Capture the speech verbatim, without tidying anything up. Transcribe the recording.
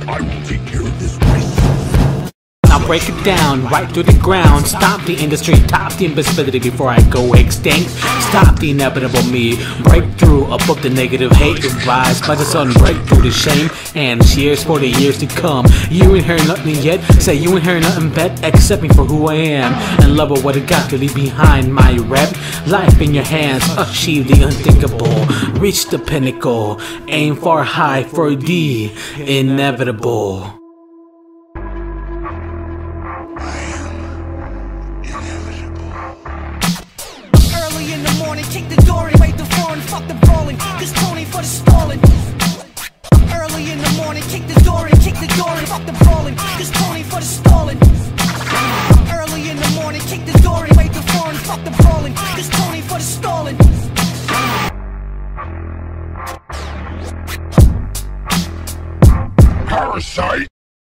I will take care of this myself. I'll break it down, right through the ground. Stomp the industry, top the invincibility before I go extinct. Stop the inevitable me, break through above the negative hate. Rise by the sun, break through the shame. And cheers for the years to come. You ain't heard nothing yet, say you ain't heard nothing bet. Accept me for who I am, and love what I got to leave behind my rep. Life in your hands, achieve the unthinkable. Reach the pinnacle, aim far high for the inevitable. Kick the door and wait the floor and fuck the brawling. This Tony for the stalling. Early in the morning, kick the door and kick the door and fuck the brawling. This Tony for the stalling. Early in the morning, kick the door and wait the floor and fuck the brawling. This Tony for the stalling. Parasite!